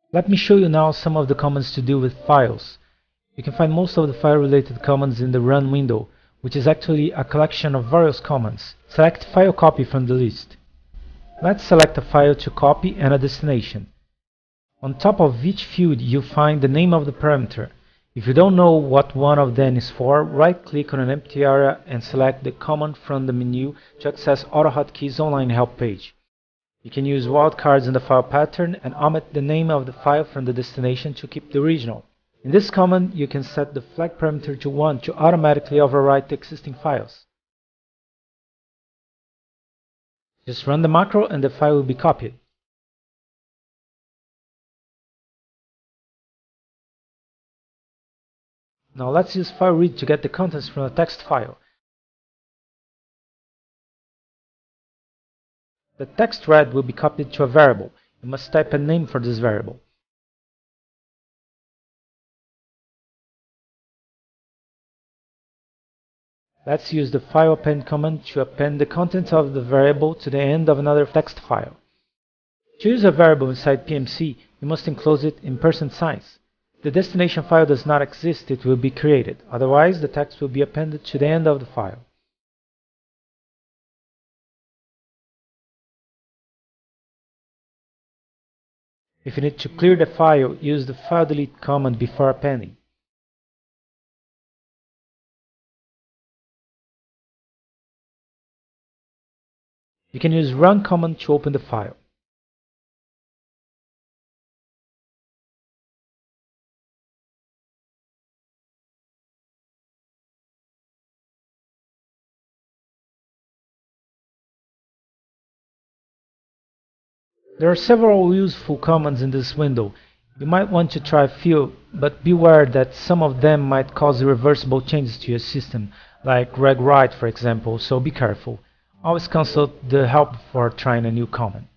Let me show you now some of the commands to do with files. You can find most of the file-related commands in the Run window, which is actually a collection of various commands. Select FileCopy from the list. Let's select a file to copy and a destination. On top of each field you'll find the name of the parameter. If you don't know what one of them is for, right-click on an empty area and select the command from the menu to access AutoHotkey's online help page. You can use wildcards in the file pattern and omit the name of the file from the destination to keep the original. In this command, you can set the flag parameter to 1 to automatically overwrite the existing files. Just run the macro and the file will be copied. Now let's use FileRead to get the contents from a text file. The text read will be copied to a variable. You must type a name for this variable. Let's use the FileAppend command to append the contents of the variable to the end of another text file. To use a variable inside PMC, you must enclose it in %size. If the destination file does not exist, it will be created. Otherwise, the text will be appended to the end of the file. If you need to clear the file, use the file delete command before appending. You can use run command to open the file. There are several useful commands in this window. You might want to try a few, but beware that some of them might cause irreversible changes to your system, like overwrite for example, so be careful. Always consult the help before trying a new command.